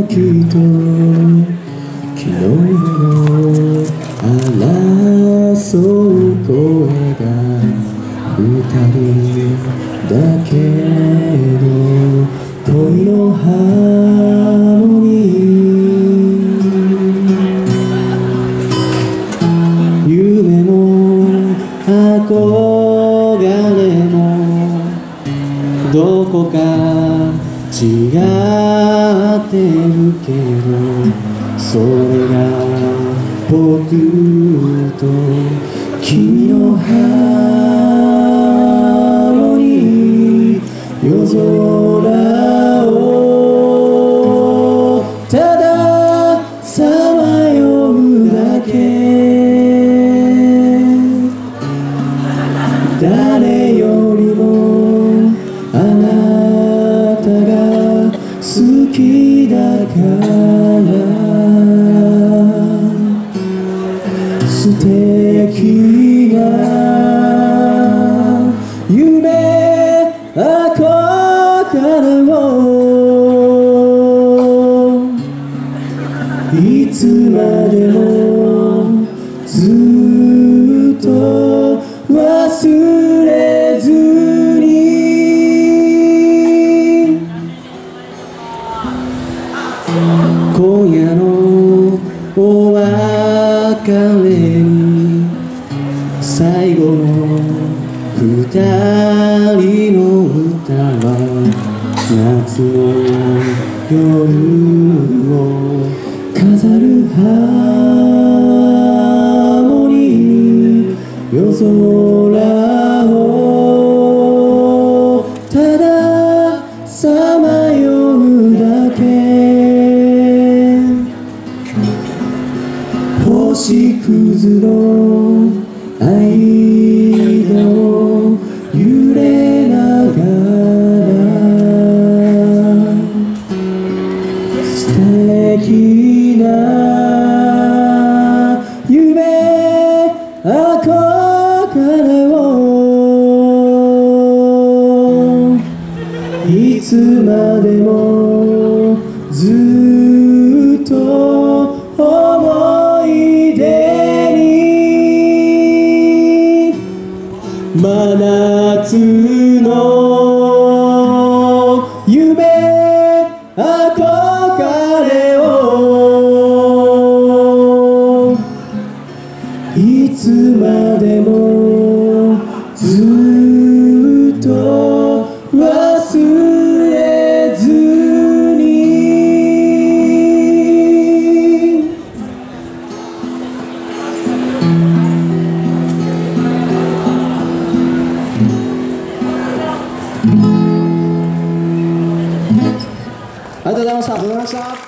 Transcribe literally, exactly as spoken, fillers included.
時と昨日の争う声が二人だけの恋のハーモニー、夢も憧れもどこか違ってるけど、それが僕と君のハーモニー、夜空をたださまようだけ、誰よりもあなたが好きだから素敵な夢憧れをいつまでもずっと忘れずに、今夜のお別れに最後の二人の歌は夏の夜を飾るハーモニー、夜空をたださまようだけ、星屑の間を揺れながら素敵な夢憧れをいつまでもずっと思い出に、真夏の夢憧れをいつまでもずっと忘れずに。ありがとうございました。ありがとうございました。